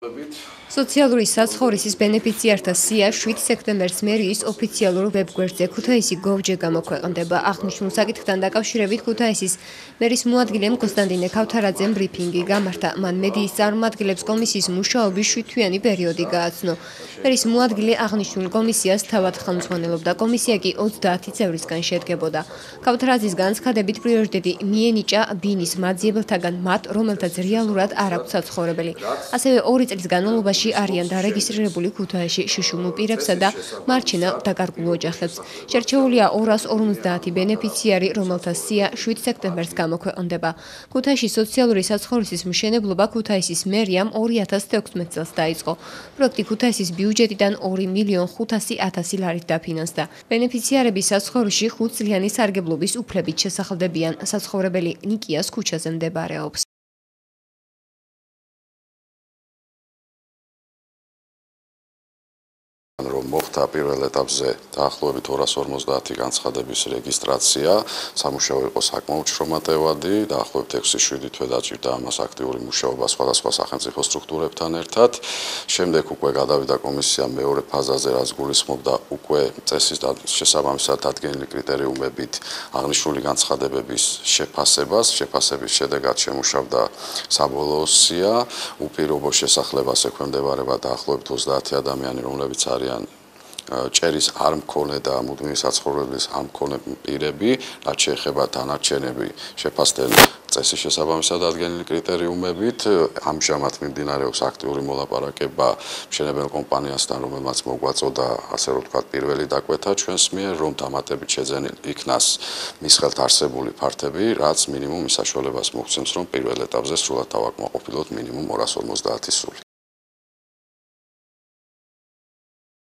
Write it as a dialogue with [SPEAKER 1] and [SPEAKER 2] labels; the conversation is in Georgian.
[SPEAKER 1] სოციალური საცხოვრისის ბენეფიციართა სია 7 სექტემბერს მერიის ოფიციალურ ვებგვერდზე ქუთაისი gov.gr გამოქვეყნდება. აღნიშნულ საკითხთან დაკავშირებით ქუთაისის მერის მოადგილემ კონსტანტინე ქავთარაძემ ბრიფინგი გამართა. მან მედიის წარმომადგენლებს კომისიის მუშაობის 7-თვიანი პერიოდი გააცნო. მერის მოადგილე აღნიშნულ კომისიას თავად ხელმძღვანელობდა. კომისია კი 30 წევრისგან შედგებოდა. ქავთარაძის განცხადებით პრიორიტეტი მიენიჭა ბინის მაძიებელთაგან მათ, რომელთაც რეალურად არ აქვთ საცხოვრებელი. ასევე 2 წლის განმავლობაში არიან დარეგისტრირებული ქუთაისში შიშუმ პირებსა და მარჩენა დაკარგულ ოჯახებს. შერჩეულია 250 ბენეფიციარი, რომელთა სია 7 სექტემბერს გამოქვეყნდება. ქუთაისში სოციალური საცხოვრისის მშენებლობა ქუთაისის მერიამ 2016 წელს დაიწყო. პროექტი ქუთაისის ბიუჯეტიდან 2.500.000 ლარით დაფინანსდა. ბენეფიციარები საცხოვრისში 5 წლიანი სარგებლობის უფლებით შესახლებიან. საცხოვრებელი ნიკიას ქუჩაზე მდებარეობს.
[SPEAKER 2] რომ მოხდა პირველ ეტაპზე დაახლოებით 250 განცხადების რეგისტრაცია, სამუშაო იყო საკმაოდ შრომატევადი, დაახლოებით 6-7 თვე დაჭირდა ამას აქტიური მუშაობა სხვადასხვა სახელმწიფო სტრუქტურებთან ერთად. შემდეგ უკვე გადავიდა კომისია მეორე ფაზაზე, რაც გულისხმობდა უკვე წესის შესაბამისად დადგენილი კრიტერიუმებით აღნიშნული განცხადებების შეფასებას. შეფასების შედეგად შემუშავდა საბოლოო სია, უპირობო შესახლებას ექვემდებარება დაახლოებით 30 ადამიანი, რომლებიც არიან ჭერის არ მქონე და მუდმივი საცხოვრებლის არ მქონე პირები, რაც შეეხება დანარჩენები შეფასდნენ წესის შესაბამისად დადგენილი კრიტერიუმებით. ამჟამად მიმდინარეობს აქტიური მოლაპარაკება მშენებელ კომპანიასთან, რომელმაც მოგვაწოდა, ასე რომ ვთქვათ, პირველი დაკვეთა ჩვენს მიერ, რომ დამატებით შეძენილ იქნას მის ხელთ არსებული ფართები, რაც მინიმუმ ის საშუალებას მოგცემს, რომ პირველ ეტაპზე სრულად დავაკმაყოფილოთ მინიმუმ 250 სული.